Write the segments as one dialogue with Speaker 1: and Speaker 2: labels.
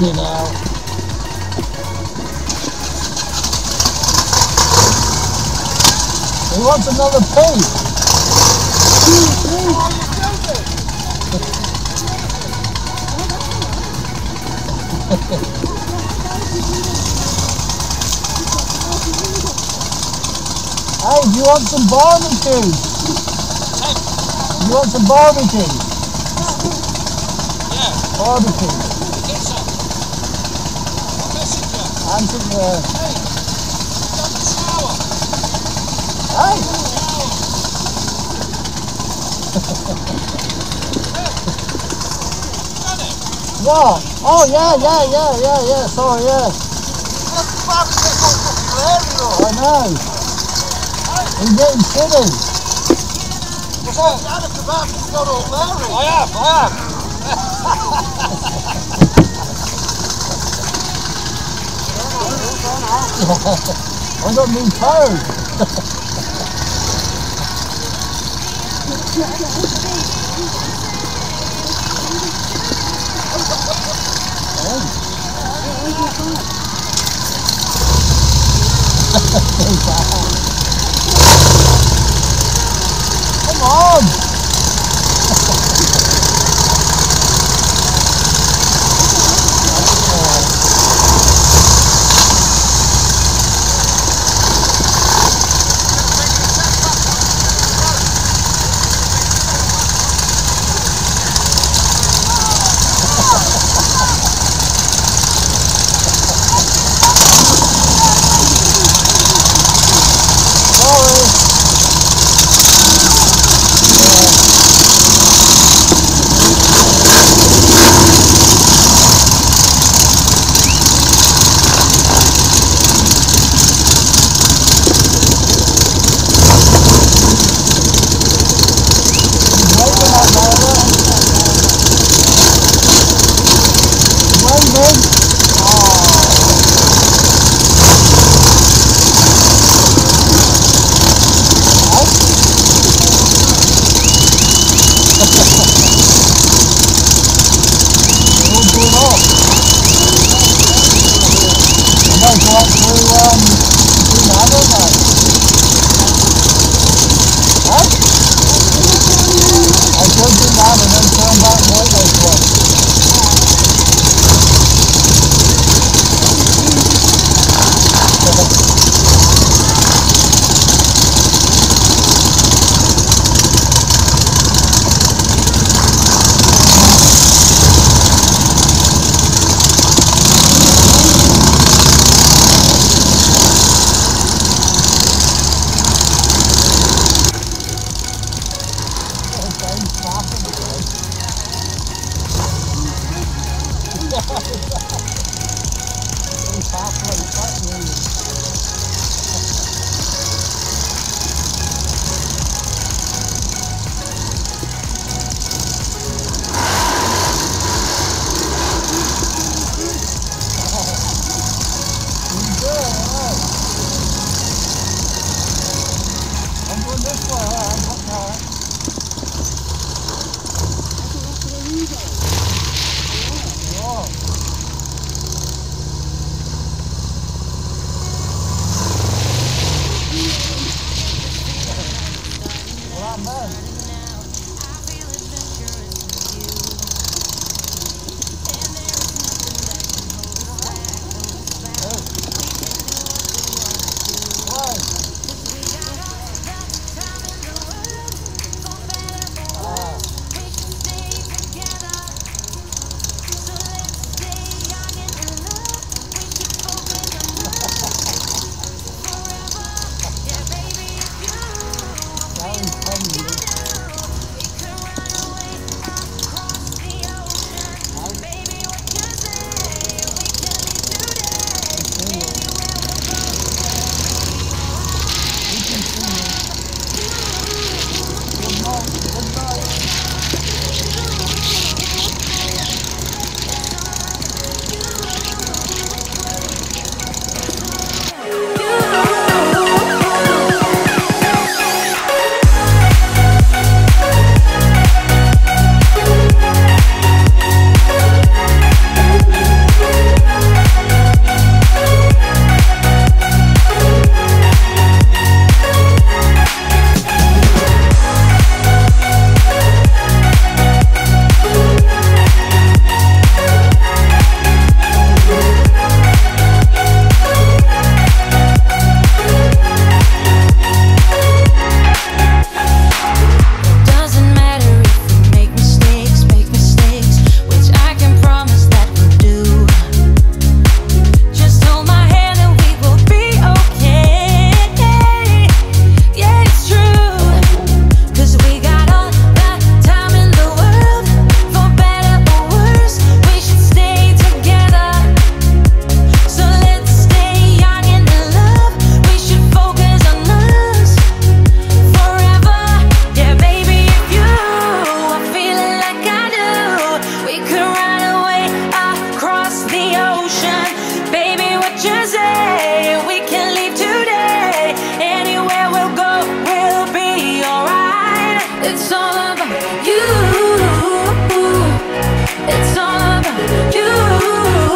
Speaker 1: You know. He wants another piece. Hey, do you want some barbecue? You want some barbecue?
Speaker 2: Yeah.
Speaker 1: Barbecue.
Speaker 2: Get some. I'll message you.
Speaker 1: I'm some,
Speaker 2: Hey, got the shower.
Speaker 1: hey!
Speaker 2: Done it.
Speaker 1: What? Oh, yeah, sorry, yeah.
Speaker 2: That's the barbecue got fucking hairy though.
Speaker 1: I know. He's getting shitty.
Speaker 2: What's that? You had a kebab, you got all hairy. I have.
Speaker 1: I got new toes. Come on! Sorry.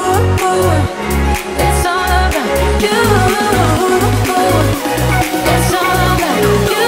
Speaker 3: It's all about you. It's all about you.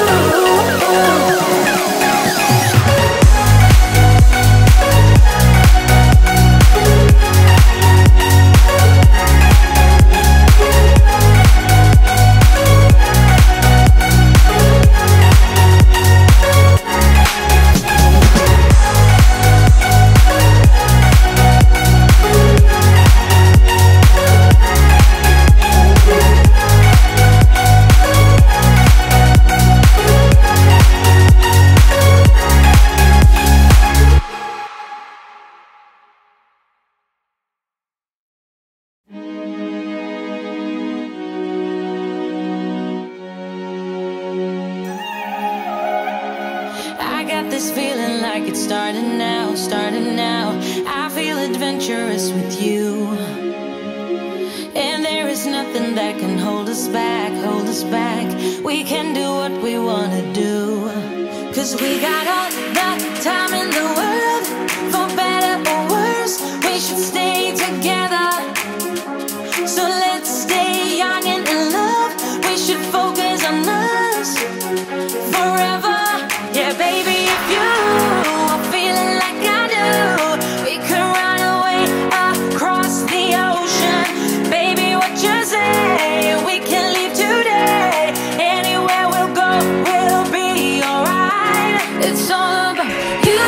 Speaker 3: I got this feeling like it's starting now, starting now. I feel adventurous with you, and there is nothing that can hold us back, hold us back. We can do what we wanna do, 'cause we got all the time in the world. For better or worse, we should stay together. So let's stay young and in love. We should focus on us forever. Yeah, baby, if you are feeling like I do, we could run away across the ocean. Baby, what you say? We can leave today. Anywhere we'll go, we'll be alright. It's all about you.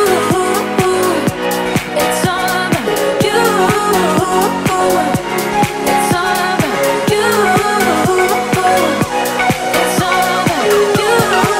Speaker 3: It's all about you. It's all about you. It's all about you.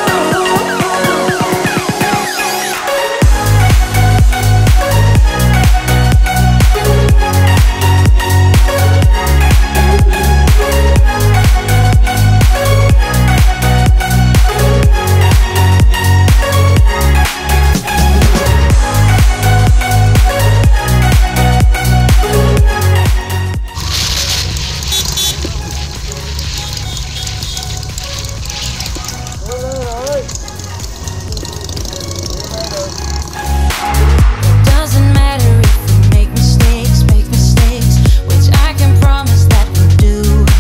Speaker 3: Doesn't matter if we make mistakes, which I can promise that we'll do.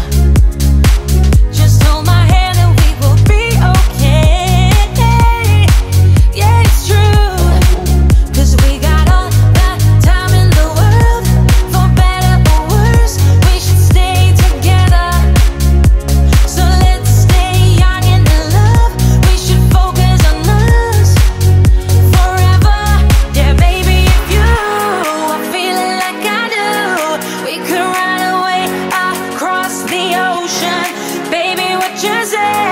Speaker 3: Just hold my hand and we will be okay. Yeah, it's true, 'cause we got all the time in the world. For better or worse, we should stay together. So let's stay young and in love. We should focus on us forever. Yeah, baby, if you are feeling like I do, we could run away across the ocean. Baby, what you say?